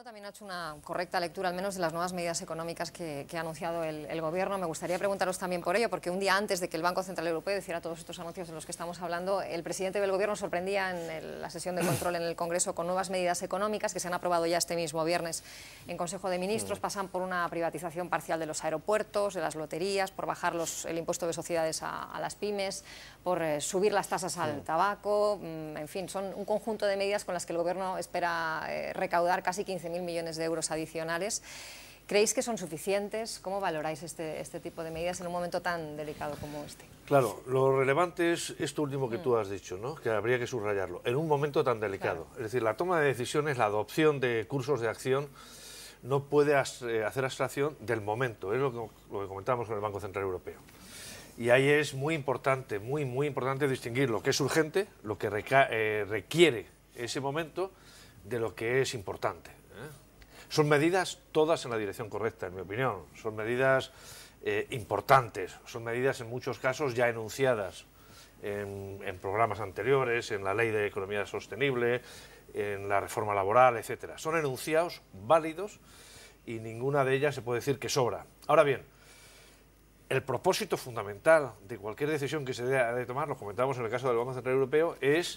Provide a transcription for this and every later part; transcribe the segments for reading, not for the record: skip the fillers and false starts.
lado, también ha hecho una correcta lectura, al menos, de las nuevas medidas económicas que ha anunciado el Gobierno. Me gustaría preguntaros también por ello, porque un día antes de que el Banco Central Europeo hiciera todos estos anuncios de los que estamos hablando, el presidente del Gobierno sorprendía en la sesión de control en el Congreso con nuevas medidas económicas que se han aprobado ya este mismo viernes en Consejo de Ministros. Pasan por una privatización parcial de los aeropuertos, de las loterías, por bajar el impuesto de sociedades a las pymes, por subir las tasas al tabaco. En fin, son un conjunto de medidas con las que el Gobierno espera recaudar casi 15.000 millones de euros adicionales. ¿Creéis que son suficientes? ¿Cómo valoráis este tipo de medidas en un momento tan delicado como este? Claro, lo relevante es esto último que tú has dicho, ¿no? Que habría que subrayarlo, en un momento tan delicado. Claro. Es decir, la toma de decisiones, la adopción de cursos de acción no puede hacer abstracción del momento, es lo que comentábamos con el Banco Central Europeo. Y ahí es muy importante distinguir lo que es urgente, lo que requiere ese momento, de lo que es importante. Son medidas todas en la dirección correcta, en mi opinión. Son medidas importantes, son medidas en muchos casos ya enunciadas en programas anteriores, en la Ley de Economía Sostenible, en la reforma laboral, etcétera. Son enunciados válidos y ninguna de ellas se puede decir que sobra. Ahora bien, el propósito fundamental de cualquier decisión que se deba de tomar, lo comentamos en el caso del Banco Central Europeo, es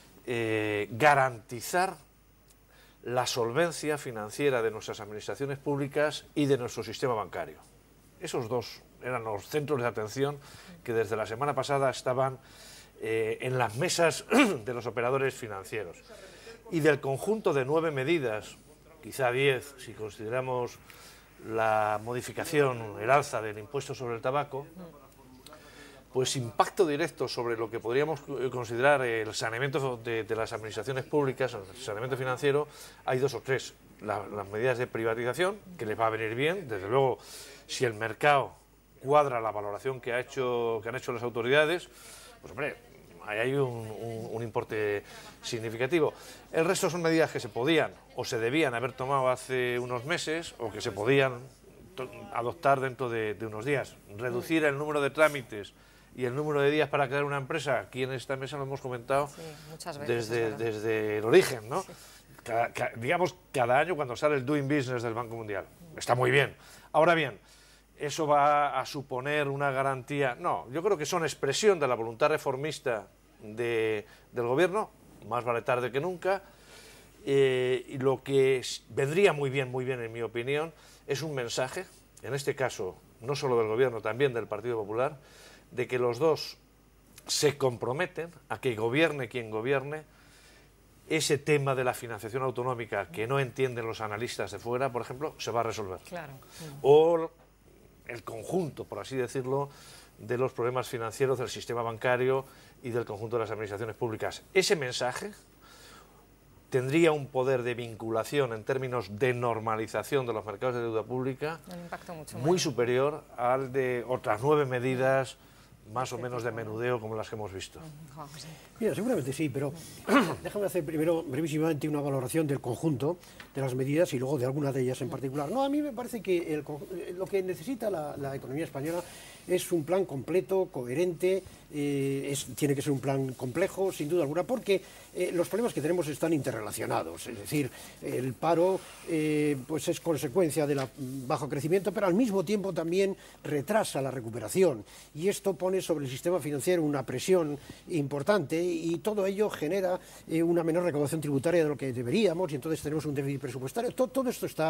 garantizar la solvencia financiera de nuestras administraciones públicas y de nuestro sistema bancario. Esos dos eran los centros de atención que desde la semana pasada estaban en las mesas de los operadores financieros. Y del conjunto de 9 medidas, quizá 10, si consideramos la modificación, el alza del impuesto sobre el tabaco, pues impacto directo sobre lo que podríamos considerar el saneamiento de las administraciones públicas, el saneamiento financiero, hay 2 o 3. Las medidas de privatización, que les va a venir bien, desde luego, si el mercado cuadra la valoración que han hecho las autoridades, pues hombre, ahí hay un importe significativo. El resto son medidas que se podían o se debían haber tomado hace unos meses o que se podían adoptar dentro de unos días. Reducir el número de trámites y el número de días para crear una empresa, aquí en esta mesa lo hemos comentado muchas veces, desde el origen, ¿no? Sí. Digamos, cada año cuando sale el Doing Business del Banco Mundial. Está muy bien. Ahora bien, ¿eso va a suponer una garantía? No, yo creo que son expresión de la voluntad reformista del Gobierno, más vale tarde que nunca, y lo que vendría muy bien, en mi opinión, es un mensaje, en este caso, no solo del Gobierno, también del Partido Popular, de que los dos se comprometen a que gobierne quien gobierne, ese tema de la financiación autonómica que no entienden los analistas de fuera, por ejemplo, se va a resolver. Claro. O el conjunto, por así decirlo, de los problemas financieros del sistema bancario y del conjunto de las administraciones públicas. Ese mensaje tendría un poder de vinculación en términos de normalización de los mercados de deuda pública muy superior al de otras 9 medidas más o menos de menudeo como las que hemos visto. Mira, seguramente sí, pero déjame hacer primero brevísimamente una valoración del conjunto de las medidas y luego de algunas de ellas en particular. No, a mí me parece que lo que necesita la economía española es un plan completo, coherente, tiene que ser un plan complejo, sin duda alguna, porque los problemas que tenemos están interrelacionados. Es decir, el paro pues es consecuencia del bajo crecimiento, pero al mismo tiempo también retrasa la recuperación. Y esto pone sobre el sistema financiero una presión importante y todo ello genera una menor recaudación tributaria de lo que deberíamos y entonces tenemos un déficit presupuestario. Todo esto está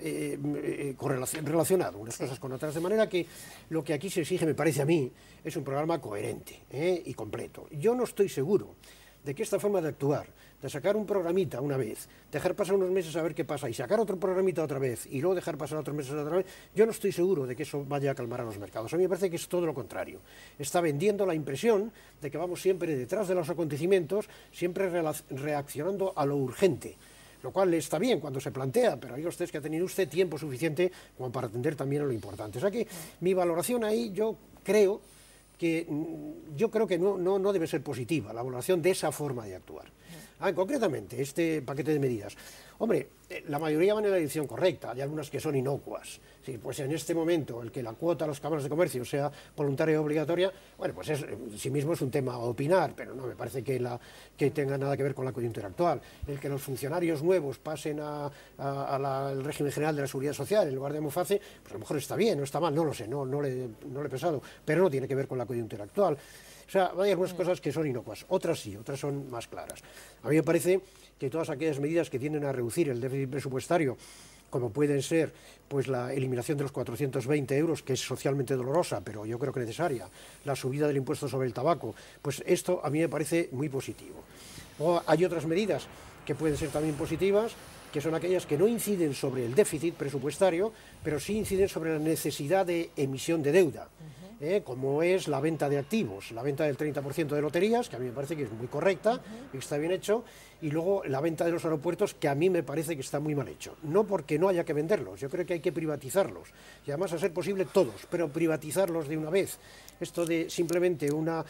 relacionado, unas cosas con otras, de manera que lo que aquí se exige, me parece a mí, es un programa coherente y completo. Yo no estoy seguro de que esta forma de actuar, de sacar un programita una vez, dejar pasar unos meses a ver qué pasa y sacar otro programita otra vez y luego dejar pasar otros meses otra vez, yo no estoy seguro de que eso vaya a calmar a los mercados. A mí me parece que es todo lo contrario. Está vendiendo la impresión de que vamos siempre detrás de los acontecimientos, siempre reaccionando a lo urgente, lo cual está bien cuando se plantea, pero diga usted que ha tenido usted tiempo suficiente como para atender también a lo importante. O sea que mi valoración ahí, yo creo que no debe ser positiva, la valoración de esa forma de actuar. Concretamente, este paquete de medidas. Hombre, la mayoría van en la dirección correcta, hay algunas que son inocuas. Sí, pues en este momento, el que la cuota a las cámaras de comercio sea voluntaria y obligatoria, bueno, pues en sí mismo es un tema a opinar, pero no me parece que tenga nada que ver con la coyuntura actual. El que los funcionarios nuevos pasen al régimen general de la Seguridad Social en lugar de Muface, pues a lo mejor está bien, no está mal, no lo sé, no le he pesado, pero no tiene que ver con la coyuntura actual. O sea, hay algunas cosas que son inocuas, otras sí, otras son más claras. A mí me parece que todas aquellas medidas que tienden a reducir el déficit presupuestario, como pueden ser pues la eliminación de los 420 euros, que es socialmente dolorosa, pero yo creo que necesaria, la subida del impuesto sobre el tabaco, pues esto a mí me parece muy positivo. O hay otras medidas que pueden ser también positivas, que son aquellas que no inciden sobre el déficit presupuestario, pero sí inciden sobre la necesidad de emisión de deuda. Como es la venta de activos, la venta del 30% de loterías, que a mí me parece que es muy correcta y que está bien hecho, y luego la venta de los aeropuertos, que a mí me parece que está muy mal hecho. No porque no haya que venderlos, yo creo que hay que privatizarlos, y además a ser posible todos, pero privatizarlos de una vez. Esto de simplemente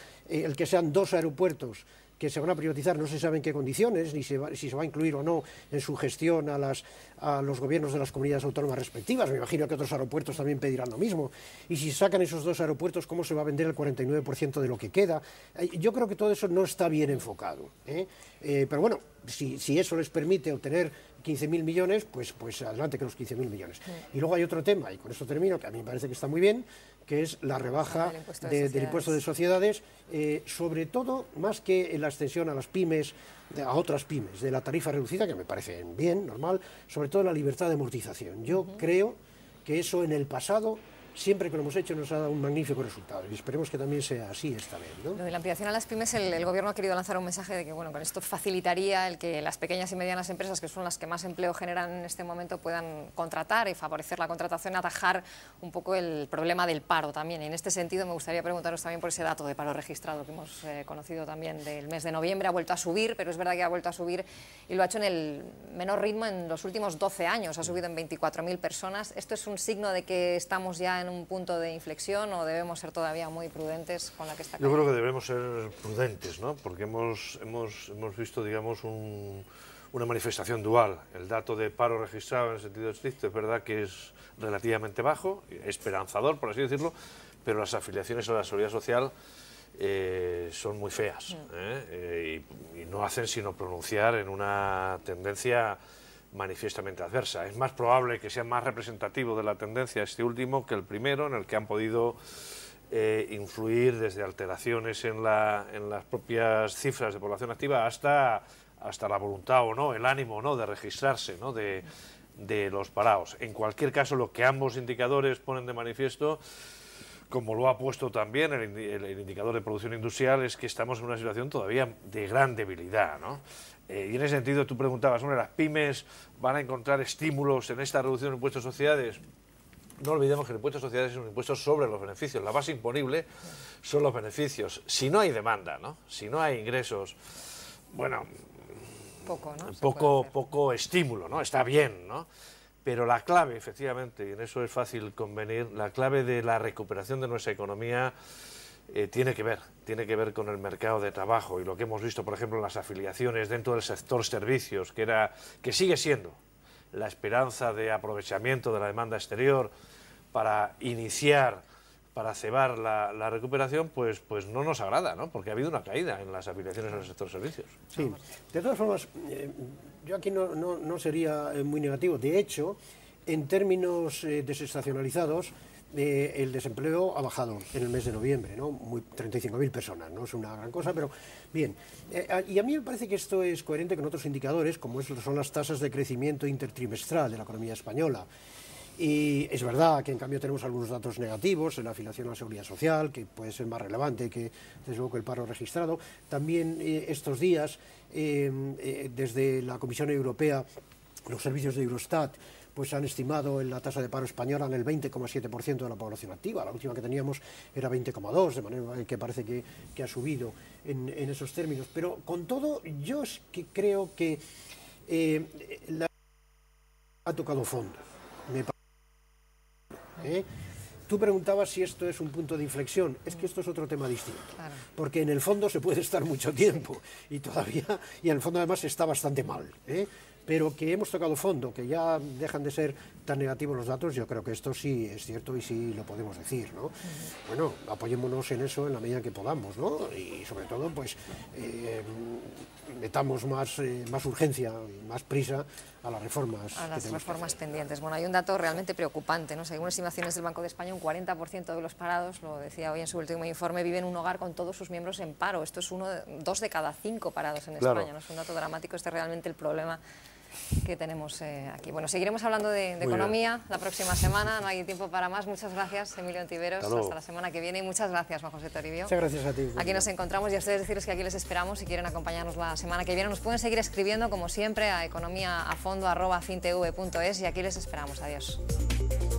el que sean 2 aeropuertos que se van a privatizar, no se sabe en qué condiciones, ni si se va a incluir o no en su gestión a los gobiernos de las comunidades autónomas respectivas. Me imagino que otros aeropuertos también pedirán lo mismo. Y si sacan esos 2 aeropuertos, ¿cómo se va a vender el 49% de lo que queda? Yo creo que todo eso no está bien enfocado. Pero bueno, si eso les permite obtener 15.000 millones, pues adelante que los 15.000 millones. Y luego hay otro tema, y con esto termino, que a mí me parece que está muy bien, que es la rebaja del impuesto de sociedades, sobre todo, más que la extensión a las pymes, a otras pymes, de la tarifa reducida, que me parece bien, normal, sobre todo la libertad de amortización. Yo creo que eso en el pasado, siempre que lo hemos hecho, nos ha dado un magnífico resultado, y esperemos que también sea así esta vez, ¿no? Lo de la ampliación a las pymes, el Gobierno ha querido lanzar un mensaje de que, bueno, con esto facilitaría el que las pequeñas y medianas empresas, que son las que más empleo generan en este momento, puedan contratar y favorecer la contratación, atajar un poco el problema del paro también. Y en este sentido me gustaría preguntaros también por ese dato de paro registrado que hemos conocido también del mes de noviembre. Ha vuelto a subir, pero es verdad que ha vuelto a subir y lo ha hecho en el menor ritmo en los últimos 12 años. Ha subido en 24.000 personas. ¿Esto es un signo de que estamos ya en un punto de inflexión o debemos ser todavía muy prudentes con la que está cayendo? Yo creo que debemos ser prudentes, ¿no? Porque hemos visto, digamos, una manifestación dual. El dato de paro registrado en el sentido estricto es verdad que es relativamente bajo, esperanzador, por así decirlo, pero las afiliaciones a la Seguridad Social son muy feas, y no hacen sino pronunciar en una tendencia manifiestamente adversa. Es más probable que sea más representativo de la tendencia este último que el primero, en el que han podido influir desde alteraciones en las propias cifras de población activa hasta la voluntad o no, el ánimo o no de registrarse, ¿no?, de los parados. En cualquier caso, lo que ambos indicadores ponen de manifiesto, como lo ha puesto también el indicador de producción industrial, es que estamos en una situación todavía de gran debilidad, ¿no? Y en ese sentido tú preguntabas, bueno, ¿las pymes van a encontrar estímulos en esta reducción de impuestos de sociedades? No olvidemos que el impuesto de sociedades es un impuesto sobre los beneficios. La base imponible son los beneficios. Si no hay demanda, ¿no?, si no hay ingresos, bueno, poco, ¿no? poco estímulo, ¿no? Está bien, ¿no? Pero la clave, efectivamente, y en eso es fácil convenir, la clave de la recuperación de nuestra economía tiene que ver con el mercado de trabajo, y lo que hemos visto, por ejemplo, en las afiliaciones dentro del sector servicios, que sigue siendo la esperanza de aprovechamiento de la demanda exterior para iniciar, para cebar la recuperación, pues no nos agrada, ¿no? Porque ha habido una caída en las afiliaciones en el sector servicios. Sí, de todas formas, yo aquí no sería muy negativo. De hecho, en términos desestacionalizados, el desempleo ha bajado en el mes de noviembre, ¿no? 35.000 personas, no es una gran cosa, pero bien. Y a mí me parece que esto es coherente con otros indicadores, como son las tasas de crecimiento intertrimestral de la economía española. Y es verdad que en cambio tenemos algunos datos negativos en la afiliación a la Seguridad Social, que puede ser más relevante que desde luego que el paro registrado. También estos días, desde la Comisión Europea, los servicios de Eurostat pues han estimado la tasa de paro española en el 20,7% de la población activa. La última que teníamos era 20,2%, de manera que parece que ha subido en esos términos. Pero con todo, yo es que creo que ha tocado fondo. tú preguntabas si esto es un punto de inflexión. Es que esto es otro tema distinto. Claro. Porque en el fondo se puede estar mucho tiempo y todavía, y en el fondo además está bastante mal, ¿eh? Pero que hemos tocado fondo, que ya dejan de ser tan negativos los datos, yo creo que esto sí es cierto y sí lo podemos decir, ¿no? Bueno, apoyémonos en eso en la medida que podamos, ¿no? Y sobre todo, pues, metamos más urgencia, más prisa a las reformas. A las reformas pendientes. Bueno, hay un dato realmente preocupante, ¿no? Según estimaciones del Banco de España, un 40% de los parados, lo decía hoy en su último informe, viven en un hogar con todos sus miembros en paro. Esto es 2 de cada 5 parados en España, ¿no? Es un dato dramático, este es realmente el problema que tenemos aquí. Bueno, seguiremos hablando de economía la próxima semana, no hay tiempo para más. Muchas gracias, Emilio Ontiveros, hasta la semana que viene, y muchas gracias, Juan José Toribio. Muchas gracias a ti. Aquí nos encontramos y a ustedes decirles que aquí les esperamos si quieren acompañarnos la semana que viene. Nos pueden seguir escribiendo, como siempre, a economíaafondo@fintv.es y aquí les esperamos. Adiós.